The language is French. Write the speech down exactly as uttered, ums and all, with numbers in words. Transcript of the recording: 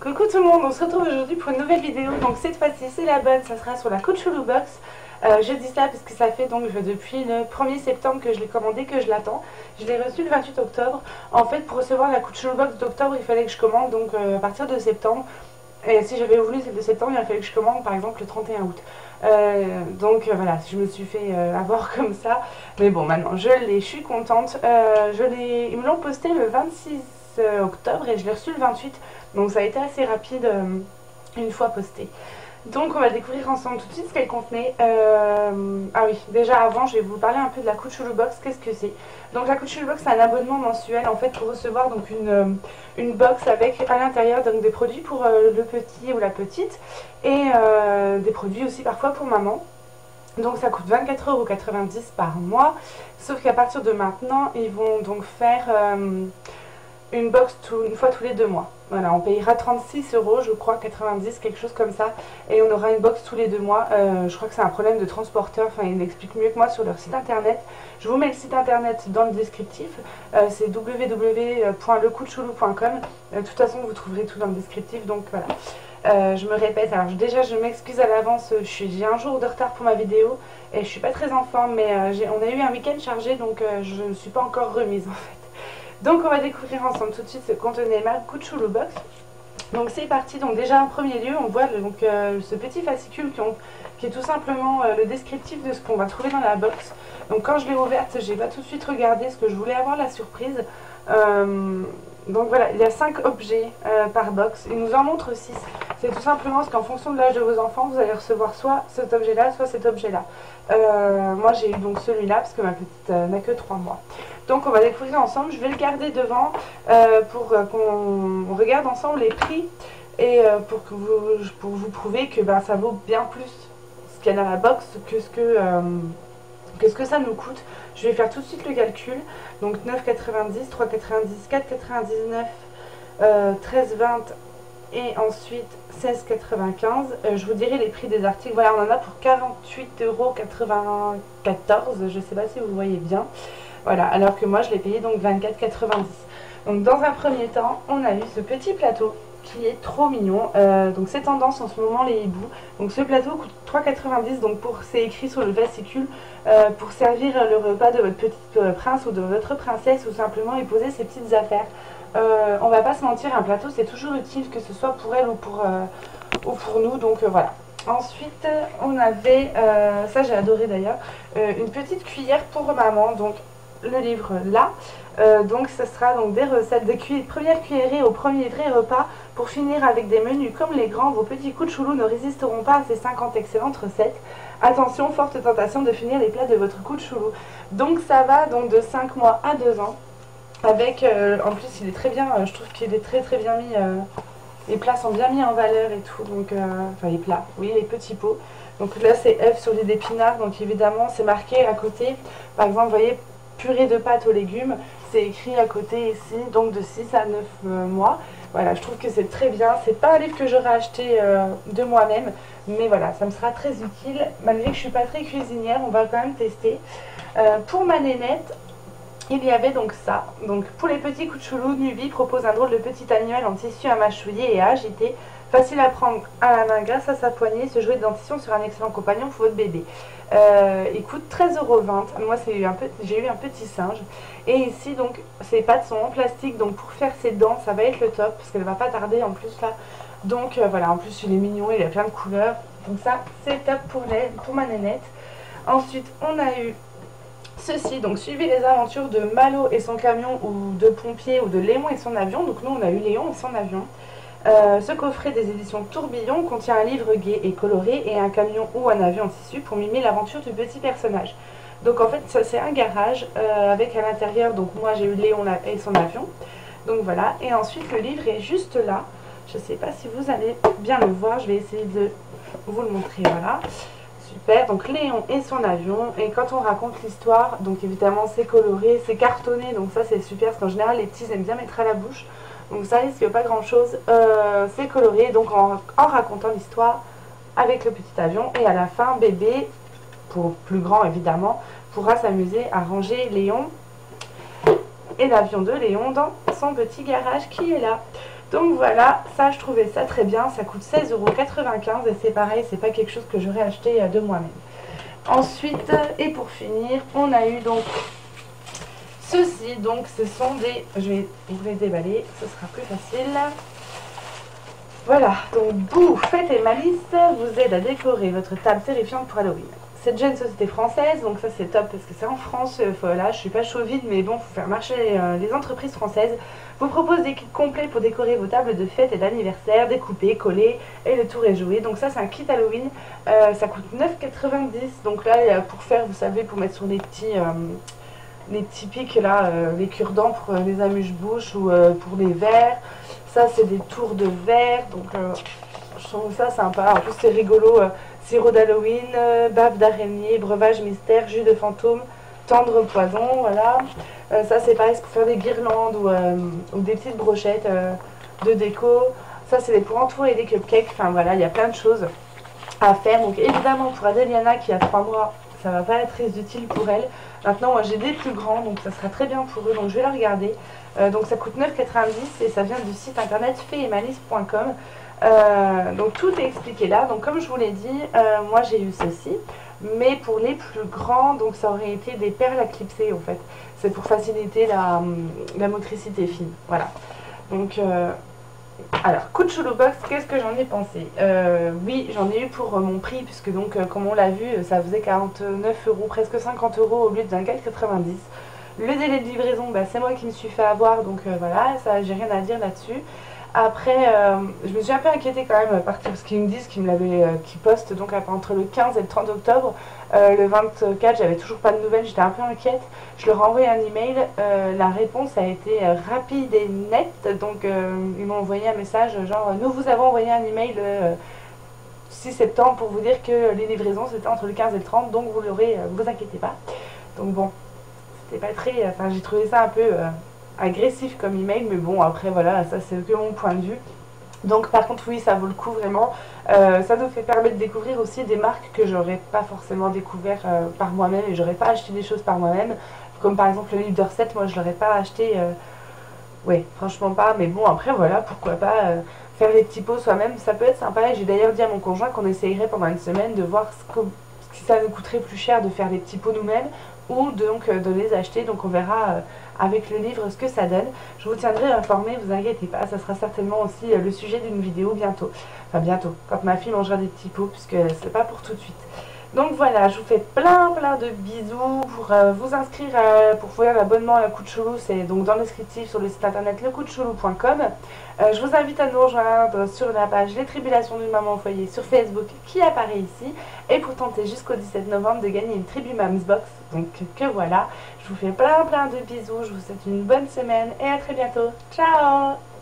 Coucou tout le monde, on se retrouve aujourd'hui pour une nouvelle vidéo. Donc cette fois-ci c'est la bonne, ça sera sur la Kuchulu Box. euh, Je dis ça parce que ça fait donc depuis le premier septembre que je l'ai commandé, que je l'attends. Je l'ai reçu le vingt-huit octobre. En fait, pour recevoir la Kuchulu Box d'octobre, il fallait que je commande donc euh, à partir de septembre. Et si j'avais voulu celle de septembre, il fallait que je commande par exemple le trente et un août. Euh, donc euh, voilà, je me suis fait euh, avoir comme ça. Mais bon, maintenant je l'ai, je suis contente. Euh, je l'ai, ils me l'ont posté le vingt-six octobre et je l'ai reçu le vingt-huit. Donc ça a été assez rapide euh, une fois posté. Donc on va découvrir ensemble tout de suite ce qu'elle contenait. Euh, ah oui, déjà avant je vais vous parler un peu de la Kuchulu Box. Qu'est-ce que c'est? Donc la Kuchulu Box, c'est un abonnement mensuel en fait pour recevoir donc une, euh, une box avec à l'intérieur donc des produits pour euh, le petit ou la petite et euh, des produits aussi parfois pour maman. Donc ça coûte vingt-quatre euros quatre-vingt-dix par mois, sauf qu'à partir de maintenant ils vont donc faire euh, une box tout, une fois tous les deux mois. Voilà, on payera trente-six euros, je crois, quatre-vingt-dix, quelque chose comme ça. Et on aura une box tous les deux mois. Euh, je crois que c'est un problème de transporteur. Enfin, ils l'expliquent mieux que moi sur leur site internet. Je vous mets le site internet dans le descriptif. Euh, c'est w w w point le kuchulu point com. Euh, de toute façon, vous trouverez tout dans le descriptif. Donc voilà. Euh, je me répète. Alors déjà, je m'excuse à l'avance. J'ai un jour de retard pour ma vidéo. Et je suis pas très en forme. Mais euh, on a eu un week-end chargé. Donc euh, je ne suis pas encore remise en fait. Donc on va découvrir ensemble tout de suite ce que contenait ma Kuchulu Box. Donc c'est parti. Donc déjà en premier lieu on voit le, donc, euh, ce petit fascicule qui, ont, qui est tout simplement euh, le descriptif de ce qu'on va trouver dans la box. Donc quand je l'ai ouverte, j'ai pas tout de suite regardé ce que je voulais avoir la surprise. Euh, donc voilà, il y a cinq objets euh, par box. Il nous en montre six. C'est tout simplement parce qu'en fonction de l'âge de vos enfants, vous allez recevoir soit cet objet-là, soit cet objet-là. Euh, moi j'ai eu donc celui-là parce que ma petite euh, n'a que trois mois. Donc on va découvrir ensemble, je vais le garder devant euh, pour euh, qu'on regarde ensemble les prix et euh, pour, que vous, pour vous prouver que ben, ça vaut bien plus ce qu'il y a dans la box que ce que, euh, que ce que ça nous coûte. Je vais faire tout de suite le calcul. Donc neuf quatre-vingt-dix, trois quatre-vingt-dix, quatre quatre-vingt-dix-neuf, euh, treize vingt et ensuite seize quatre-vingt-quinze. Euh, je vous dirai les prix des articles. Voilà, on en a pour quarante-huit euros quatre-vingt-quatorze. Je ne sais pas si vous voyez bien. Voilà, alors que moi je l'ai payé donc vingt-quatre quatre-vingt-dix. Donc dans un premier temps, on a eu ce petit plateau qui est trop mignon. Euh, donc c'est tendance en ce moment les hiboux. Donc ce plateau coûte trois quatre-vingt-dix. Donc pour c'est écrit sur le fascicule euh, pour servir le repas de votre petit euh, prince ou de votre princesse ou simplement y poser ses petites affaires. Euh, on va pas se mentir, un plateau c'est toujours utile que ce soit pour elle ou pour, euh, ou pour nous. Donc euh, voilà. Ensuite on avait, euh, ça j'ai adoré d'ailleurs, euh, une petite cuillère pour maman. Donc le livre là, euh, donc ce sera donc des recettes, des cu premières cuillerées au premier vrai repas pour finir avec des menus comme les grands. Vos petits Kuchulu ne résisteront pas à ces cinquante excellentes recettes. Attention, forte tentation de finir les plats de votre Kuchulu. Donc ça va donc de cinq mois à deux ans avec, euh, en plus il est très bien, euh, je trouve qu'il est très très bien mis, euh, les plats sont bien mis en valeur et tout, donc euh, enfin les plats, oui les petits pots. Donc là c'est œufs sur les d'épinards, donc évidemment c'est marqué à côté, par exemple vous voyez, purée de pâtes aux légumes, c'est écrit à côté ici, donc de six à neuf euh, mois. Voilà, je trouve que c'est très bien. C'est pas un livre que j'aurais acheté euh, de moi-même, mais voilà, ça me sera très utile. Malgré que je suis pas très cuisinière, on va quand même tester. Euh, pour ma nénette, il y avait donc ça. Donc pour les petits Kuchulu, Nubie propose un drôle de petit annuel en tissu à mâchouiller et à agiter. Facile à prendre à la main grâce à sa poignée, ce jouet de dentition sera un excellent compagnon pour votre bébé. Euh, il coûte treize euros vingt. Moi j'ai eu, un eu un petit singe. Et ici donc ces pattes sont en plastique, donc pour faire ses dents ça va être le top parce qu'elle va pas tarder en plus là. Donc euh, voilà, en plus il est mignon, il a plein de couleurs. Donc ça c'est top pour, les, pour ma nénette. Ensuite on a eu ceci, donc suivez les aventures de Malo et son camion ou de Pompier ou de Léon et son avion. Donc nous on a eu Léon et son avion. Euh, ce coffret des éditions Tourbillon contient un livre gai et coloré et un camion ou un avion en tissu pour mimer l'aventure du petit personnage. Donc en fait c'est un garage euh, avec à l'intérieur, donc moi j'ai eu Léon et son avion. Donc voilà, et ensuite le livre est juste là. Je ne sais pas si vous allez bien le voir, je vais essayer de vous le montrer, voilà. Super, donc Léon et son avion, et quand on raconte l'histoire, donc évidemment c'est coloré, c'est cartonné, donc ça c'est super parce qu'en général les petits aiment bien mettre à la bouche. Donc ça risque pas grand chose, euh, c'est coloré, donc en, en racontant l'histoire avec le petit avion. Et à la fin, bébé, pour plus grand évidemment, pourra s'amuser à ranger Léon et l'avion de Léon dans son petit garage qui est là. Donc voilà, ça je trouvais ça très bien, ça coûte seize euros quatre-vingt-quinze et c'est pareil, c'est pas quelque chose que j'aurais acheté de moi-même. Ensuite, et pour finir, on a eu donc ceci, donc ce sont des, je vais vous les déballer, ce sera plus facile. Voilà, donc Boo, Fête et Malice vous aide à décorer votre table terrifiante pour Halloween. C'est déjà une société française, donc ça c'est top parce que c'est en France. Voilà, je suis pas chauvine, mais bon, faut faire marcher euh, les entreprises françaises. Vous propose des kits complets pour décorer vos tables de fête et d'anniversaire, découper, coller, et le tour est joué. Donc ça c'est un kit Halloween, euh, ça coûte neuf euros quatre-vingt-dix. Donc là, il y a pour faire, vous savez, pour mettre sur les petits, euh, les petits pics là, euh, les cure-dents pour euh, les amuse-bouches ou euh, pour les verres. Ça c'est des tours de verre, donc euh, je trouve ça sympa. En plus c'est rigolo. Euh, Sirop d'Halloween, euh, bave d'araignée, breuvage mystère, jus de fantôme, tendre poison, voilà. Euh, ça c'est pareil, c'est pour faire des guirlandes ou, euh, ou des petites brochettes euh, de déco. Ça c'est pour entourer des cupcakes, enfin voilà, il y a plein de choses à faire. Donc évidemment pour Adeliana qui a trois mois, ça va pas être très utile pour elle. Maintenant moi j'ai des plus grands, donc ça sera très bien pour eux, donc je vais la regarder. Euh, donc ça coûte neuf euros quatre-vingt-dix et ça vient du site internet fée et malice point com. Euh, donc tout est expliqué là. Donc comme je vous l'ai dit, euh, moi j'ai eu ceci, mais pour les plus grands, donc ça aurait été des perles à clipser en fait. C'est pour faciliter la, la motricité fine. Voilà. Donc euh, alors Kuchulu Box, qu'est-ce que j'en ai pensé? euh, Oui, j'en ai eu pour euh, mon prix, puisque donc euh, comme on l'a vu, ça faisait quarante-neuf euros, presque cinquante euros au lieu de vingt-quatre euros quatre-vingt-dix. Le délai de livraison, bah, c'est moi qui me suis fait avoir, donc euh, voilà, ça j'ai rien à dire là-dessus. Après, euh, je me suis un peu inquiétée quand même, parce qu'ils me disent qu'ils me l'avaient, euh, qu'ils postent donc entre le quinze et le trente octobre. Euh, le vingt-quatre, j'avais toujours pas de nouvelles, j'étais un peu inquiète. Je leur ai envoyé un email, euh, la réponse a été euh, rapide et nette. Donc euh, ils m'ont envoyé un message genre nous vous avons envoyé un email euh, six septembre pour vous dire que les livraisons c'était entre le quinze et le trente, donc vous l'aurez, euh, vous inquiétez pas. Donc bon, c'était pas très, enfin j'ai trouvé ça un peu euh, agressif comme email, mais bon après voilà, ça c'est que mon point de vue. Donc par contre oui, ça vaut le coup vraiment. Euh, ça nous fait permettre de découvrir aussi des marques que j'aurais pas forcément découvert euh, par moi-même, et j'aurais pas acheté des choses par moi-même, comme par exemple le livre de recettes. Moi je l'aurais pas acheté, euh, ouais franchement pas, mais bon après voilà, pourquoi pas euh, faire les petits pots soi-même, ça peut être sympa. Et j'ai d'ailleurs dit à mon conjoint qu'on essayerait pendant une semaine de voir ce que, si ça nous coûterait plus cher de faire les petits pots nous-mêmes ou donc euh, de les acheter. Donc on verra euh, avec le livre ce que ça donne. Je vous tiendrai informé, vous inquiétez pas, ça sera certainement aussi euh, le sujet d'une vidéo bientôt. Enfin bientôt, quand ma fille mangera des petits pots, puisque c'est pas pour tout de suite. Donc voilà, je vous fais plein plein de bisous. Pour euh, vous inscrire euh, pour faire l'abonnement à Kuchulu, c'est donc dans le descriptif sur le site internet le kuchulu point com. Euh, je vous invite à nous rejoindre sur la page Les Tribulations d'une maman au foyer sur Facebook qui apparaît ici, et pour tenter jusqu'au dix-sept novembre de gagner une Tribu Mams Box. Donc que voilà, je vous fais plein plein de bisous, je vous souhaite une bonne semaine et à très bientôt. Ciao!